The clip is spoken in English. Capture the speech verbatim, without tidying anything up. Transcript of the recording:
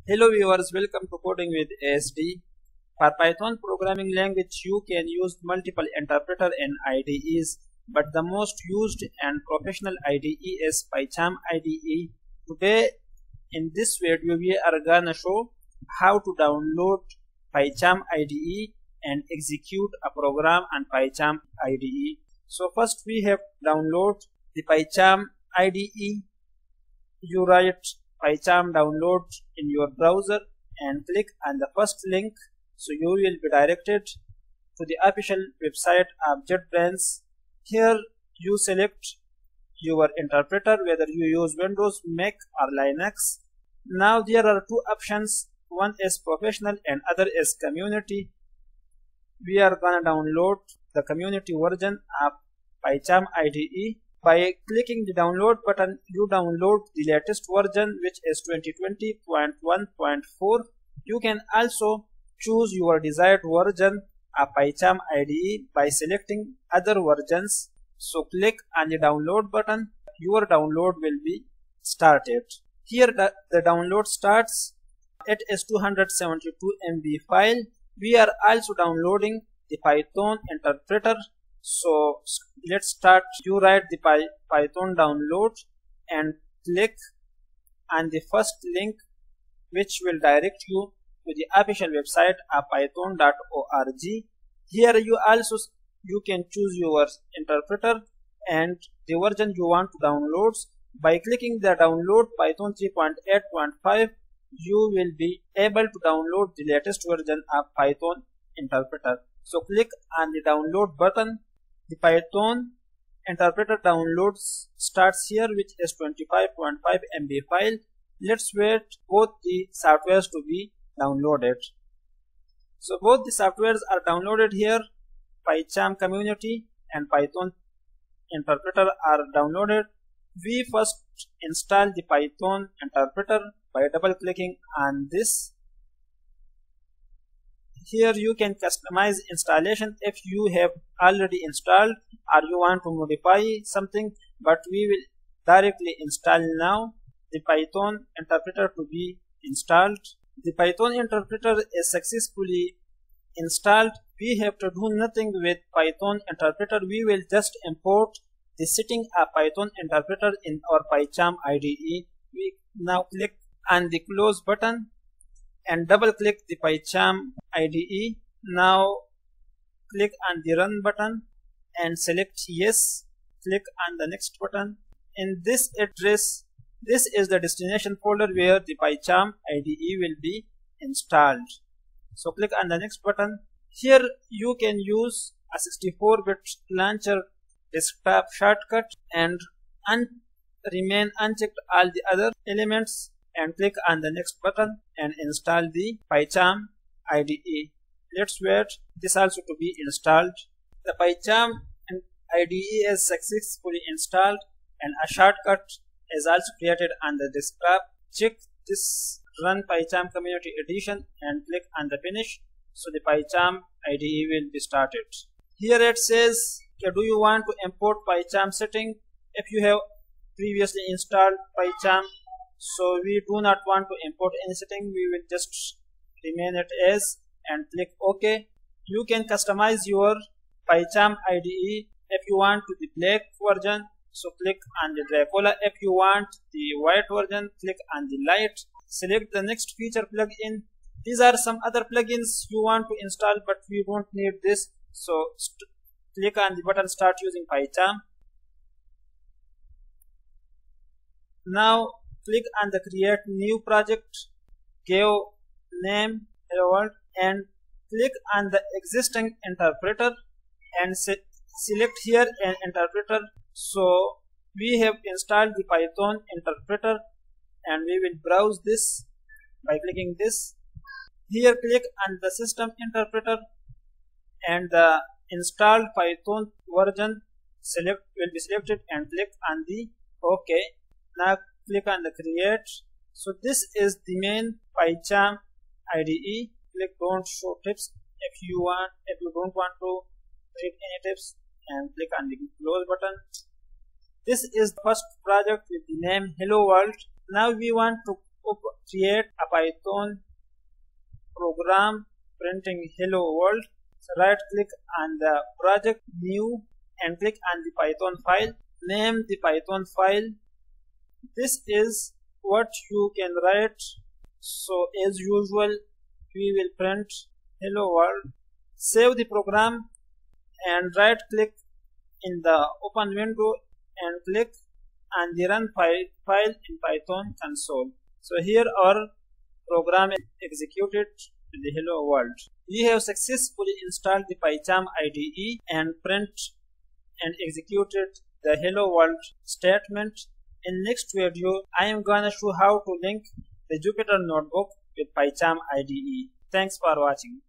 Hello viewers, welcome to Coding with A S D. For Python programming language, you can use multiple interpreter and I D Es, but the most used and professional I D E is PyCharm I D E. Today, in this video, we are gonna show how to download PyCharm I D E and execute a program on PyCharm I D E. So first, we have to download the PyCharm I D E. You write PyCharm download in your browser and click on the first link, so you will be directed to the official website of JetBrains. Here you select your interpreter, whether you use Windows, Mac or Linux. Now there are two options, one is professional and other is community. We are gonna download the community version of PyCharm I D E. By clicking the download button, you download the latest version, which is twenty twenty point one point four. You can also choose your desired version of PyCharm I D E by selecting other versions. So click on the download button. Your download will be started. Here the, the download starts. It is two hundred seventy-two M B file. We are also downloading the Python interpreter. So let's start. You write the Py Python download and click on the first link, which will direct you to the official website of python dot org. Here you also you can choose your interpreter and the version you want to download. By clicking the download Python three point eight point five, you will be able to download the latest version of Python interpreter. So click on the download button. The Python interpreter downloads starts here, which is twenty-five point five M B file. Let's wait both the softwares to be downloaded. So both the softwares are downloaded here. PyCharm community and Python interpreter are downloaded. We first install the Python interpreter by double clicking on this. Here you can customize installation if you have already installed or you want to modify something, but we will directly install now the Python interpreter to be installed. The Python interpreter is successfully installed. We have to do nothing with Python interpreter. We will just import the setting of Python interpreter in our PyCharm I D E. We now click on the close button and double click the PyCharm I D E. Now click on the run button and select yes. Click on the next button. In this address, this is the destination folder where the PyCharm I D E will be installed. So click on the next button. Here you can use a sixty-four bit launcher desktop shortcut and un remain unchecked all the other elements, and click on the next button and install the PyCharm I D E. Let's wait this also to be installed. The PyCharm I D E is successfully installed and a shortcut is also created on the desktop. Check this Run PyCharm Community Edition and click on the finish. So the PyCharm I D E will be started. Here it says, okay, do you want to import PyCharm setting? If you have previously installed PyCharm, so we do not want to import any setting, we will just remain it as and click OK. You can customize your PyCharm I D E. If you want to the black version, so click on the Dracula. If you want the white version, click on the light. Select the next feature plugin. These are some other plugins you want to install, but we don't need this. So click on the button start using PyCharm. Now click on the create new project, give name hello world, and click on the existing interpreter and se select here an interpreter. So we have installed the Python interpreter and we will browse this by clicking this. Here click on the system interpreter and the installed Python version select will be selected and click on the OK. Now click on the create. So this is the main PyCharm I D E. Click don't show tips if you want if you don't want to read any tips, and click on the close button. This is the first project with the name Hello World. Now we want to create a Python program printing hello world. So right click on the project, new, and click on the Python file. Name the Python file. This is what you can write. So as usual, we will print hello world. Save the program and right click in the open window and click on the run file, file in Python console. So here our program is executed in the hello world. We have successfully installed the PyCharm I D E and print and executed the hello world statement. In next video, I am gonna show how to link the Jupyter Notebook with PyCharm I D E. Thanks for watching.